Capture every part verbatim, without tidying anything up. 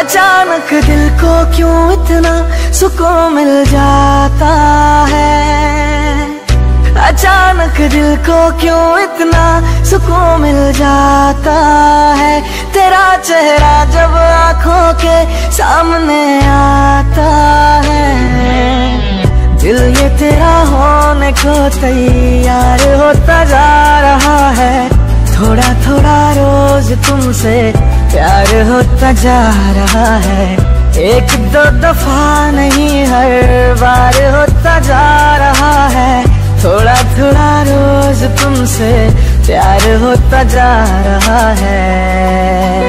अचानक दिल को क्यों इतना सुकून मिल जाता है, अचानक दिल को क्यों इतना सुकून मिल जाता है। तेरा चेहरा जब आँखों के सामने आता है, दिल ये तेरा होने को तैयार होता जा रहा है। थोड़ा थोड़ा रोज तुमसे प्यार होता जा रहा है, एक दो दफा नहीं हर बार होता जा रहा है। थोड़ा थोड़ा रोज तुमसे प्यार होता जा रहा है।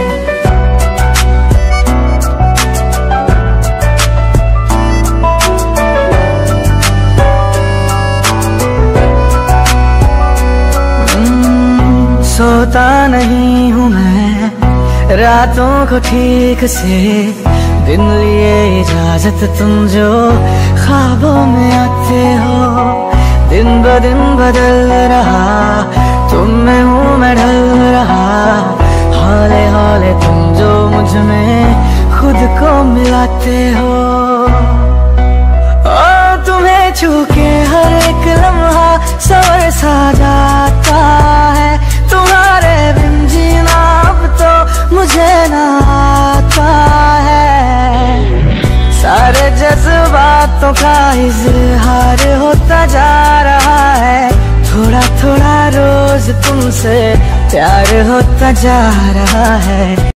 सोता नहीं हूँ मैं रातों को ठीक से, दिन लिए इजाजत तुम जो ख्वाबों में आते हो। दिन ब दिन बदल रहा तुम में हूँ मैं ढल रहा, हौले हौले तुम जो मुझ में खुद को मिलाते हो। ओ तुम्हें छू के हर एक लम्हा सवर सा जाता है, तुम्हारे बिन जीना अब तो मुझे ना आता है। सारे जज्बातों का इजहार होता जा रहा है, थोड़ा थोड़ा रोज तुमसे प्यार होता जा रहा है।